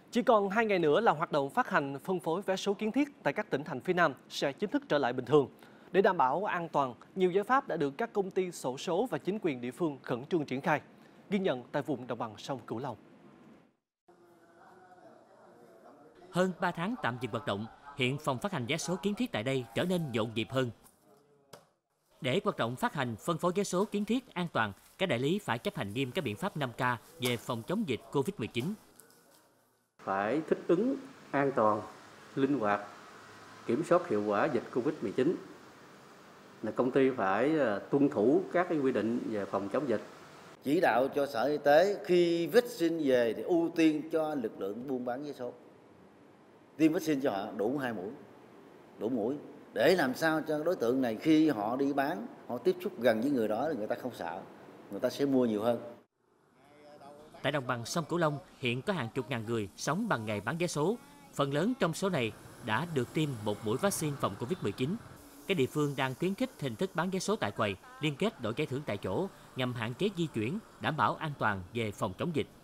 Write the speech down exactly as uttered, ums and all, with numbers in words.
Chỉ còn hai ngày nữa là hoạt động phát hành phân phối vé số kiến thiết tại các tỉnh thành phía Nam sẽ chính thức trở lại bình thường. Để đảm bảo an toàn, nhiều giải pháp đã được các công ty xổ số và chính quyền địa phương khẩn trương triển khai. Ghi nhận tại vùng đồng bằng sông Cửu Long. Hơn ba tháng tạm dừng hoạt động, hiện phòng phát hành vé số kiến thiết tại đây trở nên nhộn nhịp hơn. Để hoạt động phát hành phân phối vé số kiến thiết an toàn, các đại lý phải chấp hành nghiêm các biện pháp năm K về phòng chống dịch Covid mười chín. Phải thích ứng an toàn, linh hoạt, kiểm soát hiệu quả dịch Covid mười chín. Là công ty phải tuân thủ các cái quy định về phòng chống dịch. Chỉ đạo cho Sở Y tế khi vaccine về thì ưu tiên cho lực lượng buôn bán vé số. Tiêm vaccine cho họ đủ hai mũi, đủ mũi. Để làm sao cho đối tượng này khi họ đi bán, họ tiếp xúc gần với người đó thì người ta không sợ, người ta sẽ mua nhiều hơn. Tại đồng bằng sông Cửu Long hiện có hàng chục ngàn người sống bằng nghề bán vé số. Phần lớn trong số này đã được tiêm một mũi vaccine phòng Covid mười chín. Các địa phương đang khuyến khích hình thức bán vé số tại quầy, liên kết đổi giải thưởng tại chỗ nhằm hạn chế di chuyển, đảm bảo an toàn về phòng chống dịch.